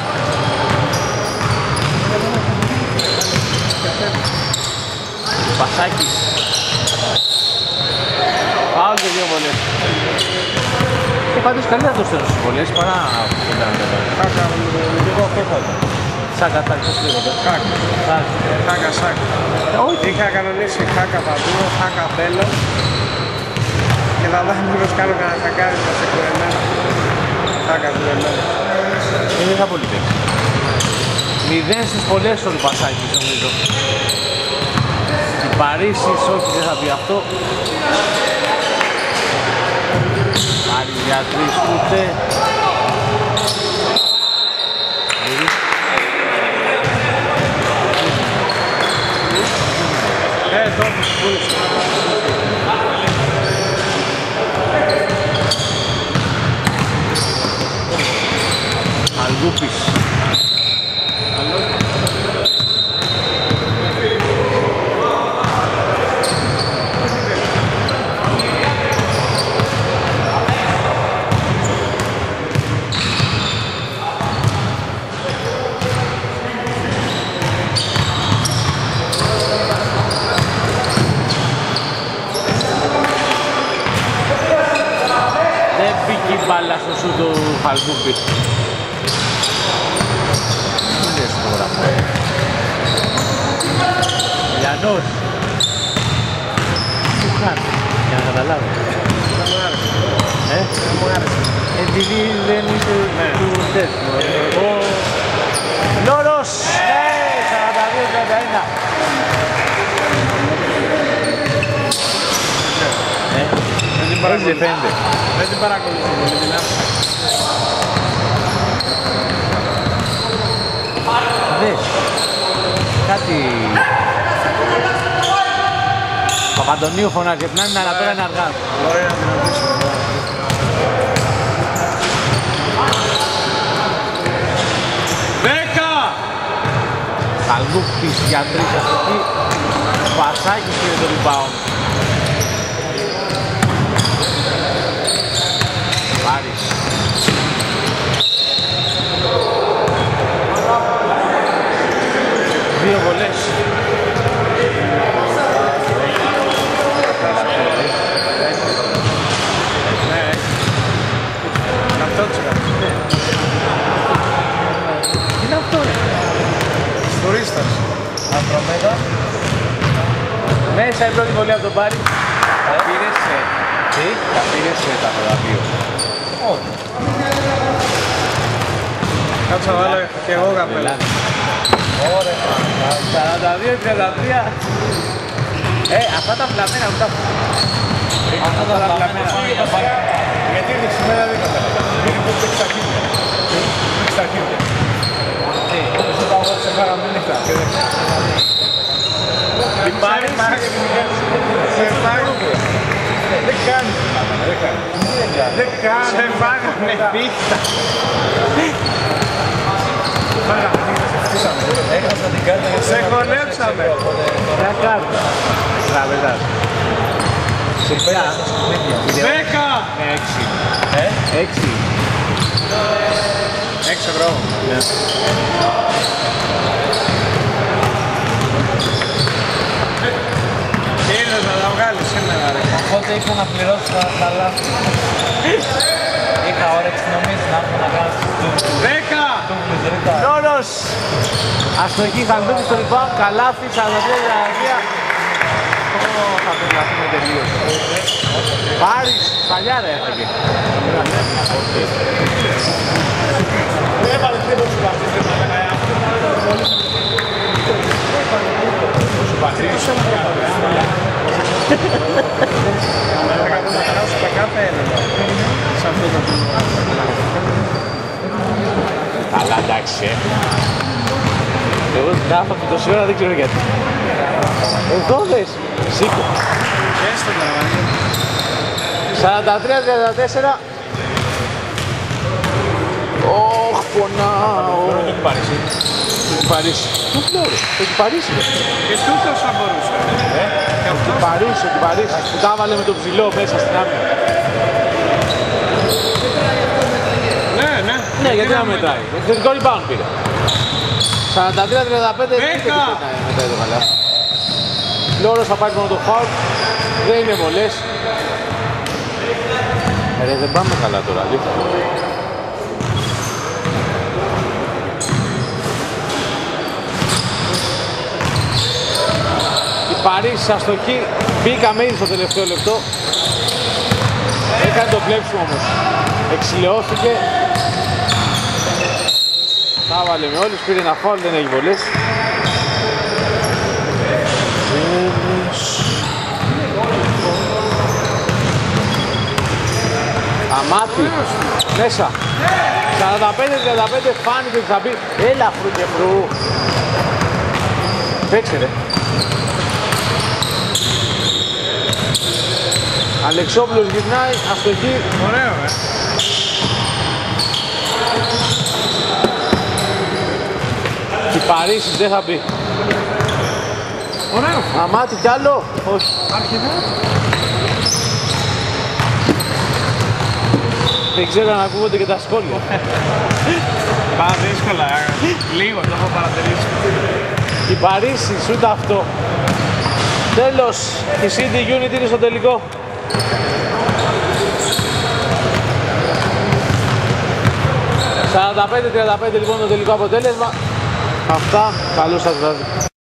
Πασάκης. Φάουλ και δύο βολές. Και πάντως καλύτερα το στέλνω στις βολές παρά ήταν εδώ. Κάκα, λίγο αυτό θα ήταν. Σάκα, τάκ, πώς λέγονται. Κάκα. Κάκα, σάκα. Είχα κανονίσει χάκα παντού, χάκα μπέλο. Και θα δω μήπως κάνω κανένα χακάρι στα ξεκουρεμένα. Χάκα κουρεμένα. Ε, δεν θα πολύ παίξει. Μηδέν στις πολλές ο Λουπασάκης νομίζω. Η Παρίσις, όχι δεν θα πει αυτό. Άλλη για τρεις ούτε. Ε, τώρα που πούλησε. Αλγούπης. Δεν μπήκε η μπάλα στο σου του Αλγούπη. Λιανός. Του χάνει, για να καταλάβω. Δεν μου άρεσε. Ε, Δεν μου άρεσε. επειδή δεν είσαι του τέτοιου. Εγώ... Λόρος! Ναι, σαράντα δύο τριάντα ένα. Ε, έτσι δεν φαίνεται. Δεν την παρακολουθεί πολύ, την άφησα. Δες. Κάτι... Παπαντονίου φωνάζει, την άλλη αλλά τώρα είναι αργά. Μπορεί να την αφήσουμε. Δέκα! Αλγούπης για τρεις αστική. Πασάκης πήρε το rebound. Πάρης. Δύο βολές. Ναι. Αυτό τσικα. Τι είναι αυτό ρε. Τουρίστας. Αστρομέγα. Μέσα η πρώτη βολή από τον Πάρη. Τα πήρε σε... Τι? Τα πήρε σε τα δύο. Όχι. Κάτσε να βάλω και εγώ καπέλα. Ωραία. σαράντα δύο τριάντα τρία. Ε, αυτά τα φλαμμένα που τα... Αυτά τα φλαμμένα. Γιατί είναι σήμερα δεν καταλαβαίνω. Γιατί πώς παίξει τα χίλια. Παίξει τα χίλια. Όπως όταν εγώ σε χάρα μην νύχτα. Την πάρει, σε φάγανε. Δεν κάνει. Δεν κάνει. Δεν κάνει. Σε φάγανε πίχτα. Έχασα την κάρτα για Σε χωνέψαμε. Μια κάρτα. Τραβετάς. Σε ποια? Δέκα! Έξι. Ε? Έξι. Έξι ευρώ. Τι είδες να τα βγάλεις σήμερα ρε. Οπότε είχα να πληρώσω τα, τα λάθη. Είχα όρεξη νομίζω να έρθω να κάνω Δέκα! τούβλους ρήτα. Λόρος. Αστοχή Χαλδούκη στο rebound. Καλάθι. σαράντα τρία τριάντα τρία. Ω, θα περιγραφούμε τελείως. Πάρης. Παλιά ρε έφαγε. Έβαλε τρίπο σου πατρίδες δεν μαλάκα. Σου πατρίδες. Έλεγα που να χάσω τα κάθε ένα. Σε αυτό το πράγμα. Καλά εντάξει ε. Εγώ κάθομαι τόση ώρα δεν ξέρω γιατί. Εδώ δες. Σήκω. Και στο τραγανί. σαράντα τρία τριάντα τέσσερα. Ωχ, πονάω. Το έχει Παρίσι. Το έχει Παρίσι. Το λέω ρε. Το έχει Παρίσι. Και τούτος θα μπορούσε. Και Το έχει Παρίσι, το έχει Παρίσι. Που τα έβαλε με το ψηλό μέσα στην άμυνα. ναι, ναι. Ναι, γιατί να μετράει. Εξαιρετικό rebound πήρε. σαράντα τρία τριάντα πέντε. Δέκα. Μετράει το καλά. Λόρος θα πάρει μόνο το foul. Δεν είναι βολές. Ρε, δεν πάμε καλά τώρα, αλήθεια. Η Παρίσι αστοχή, μπήκαμε ήδη στο τελευταίο λεπτό. Έκανε το κλέψιμο όμως. Εξηλαιώθηκε. Τα βάλε με όλους, πήρε ένα φάουλ, δεν έχει βολές. Αμάτι, μέσα. σαράντα πέντε τριάντα πέντε, φάνηκε ότι θα μπει. Έλα φρου και φρου. Παίξε ρε. Αλεξόπουλος γυρνάει, αστοχή. Ωραίο, ε. Η Παρίσι δεν θα μπει. Ωραίο. Αμάτι κι άλλο. Όχι. Άρχιδε. Δεν ξέρω αν ακούγονται και τα σχόλια. Πάρα δύσκολα, ε. Λίγο, το έχω παρατηρήσει. Η Παρίσι, σούτ αυτό. Τέλος, η City Unit είναι στο τελικό. σαράντα πέντε τριάντα πέντε λοιπόν το τελικό αποτέλεσμα. Αυτά, καλό σας βράδυ.